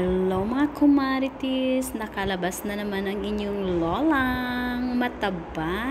Hello mga kumaritis, nakalabas na naman ang inyong lolang mataba.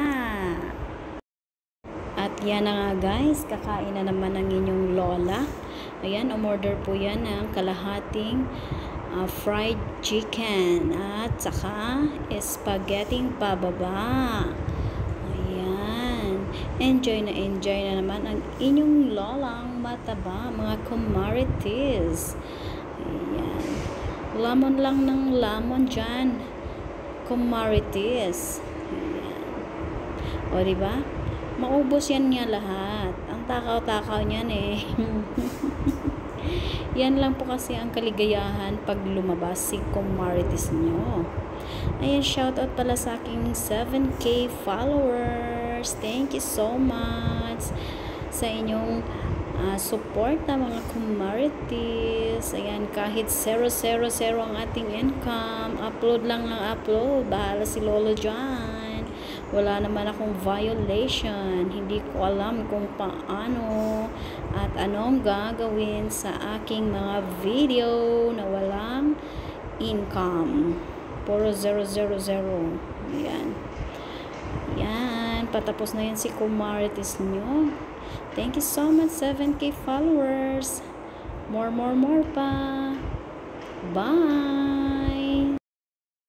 At yan na nga guys, kakain na naman ang inyong lola. Ayan, umorder po yan ng kalahating fried chicken at saka spaghetti pababa. Ayan, enjoy na naman ang inyong lolang mataba mga kumaritis. Ayan. Lamon lang ng lamon dyan. Kumaritis. Ayan. O, diba? Maubos yan niya lahat. Ang takaw-takaw niyan eh. Yan lang po kasi ang kaligayahan pag lumabas si kumaritis nyo. Ayan, shoutout pala sa aking 7K followers. Thank you so much sa inyong support na mga kumaritis. Ayan, kahit 000 ang ating income, upload lang ng upload, bahala si lolo dyan. Wala naman akong violation, hindi ko alam kung paano at anong gagawin sa aking mga video na walang income. Puro 000. Ayan. Ayan, patapos na yan si kumaritis nyo. Thank you so much, 7K followers. More pa. Bye!